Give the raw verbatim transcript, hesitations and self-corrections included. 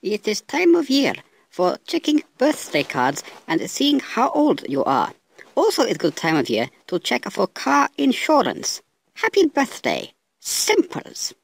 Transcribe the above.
It is time of year for checking birthday cards and seeing how old you are. Also, it's good time of year to check for car insurance. Happy birthday, Simples!